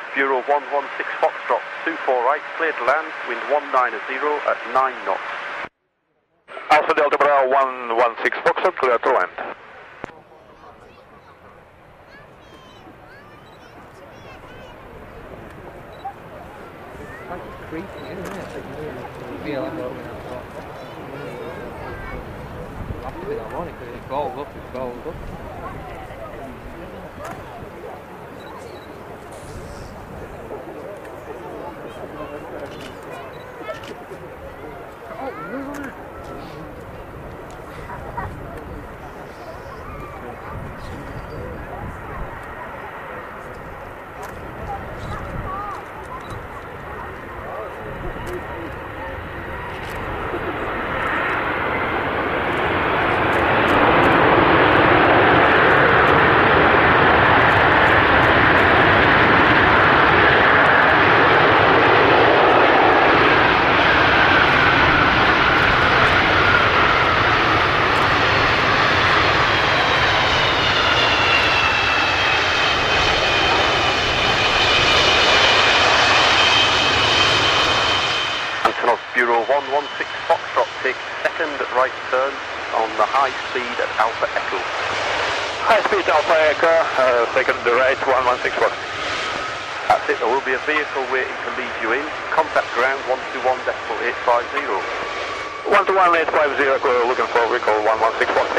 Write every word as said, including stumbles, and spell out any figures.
Bureau one one six Foxtrot, two four right, clear to land, wind one nine zero at nine knots. Alpha Delta Bravo one one six Foxtrot, clear to land. Creeping, isn't it? You feel like going out. You have to be harmonic because it goes up, it goes up. Bureau one one six Foxtrot, take second right turn on the high speed at Alpha Echo. High speed Alpha Echo, uh, second right one one six Fox. That's it, there will be a vehicle waiting to lead you in. Contact ground one two one decimal eight five zero. one two one eight five zero, looking for vehicle one one six Fox.